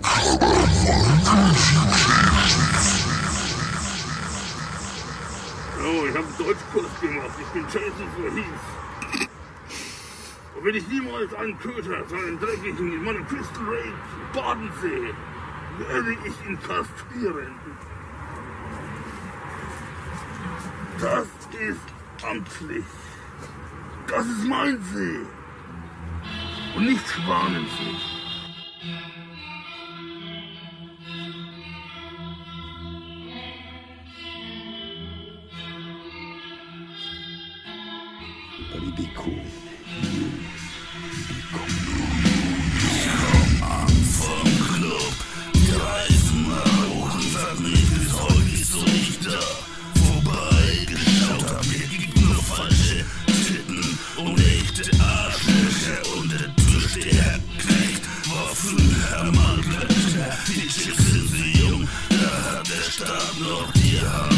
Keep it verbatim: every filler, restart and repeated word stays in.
So, ich habe Deutschkurs gemacht. Ich bin Jason Voorhees. Und wenn ich niemals einen Köter, seinen dreckigen, in meinem Crystal Lake baden sehe, werde ich ihn kastrieren. Das ist amtlich. Das ist mein See. Und nicht Schwanensee. Buddy, be cool. Die Chicks sind sie jung, da hat der Staat noch die Hand.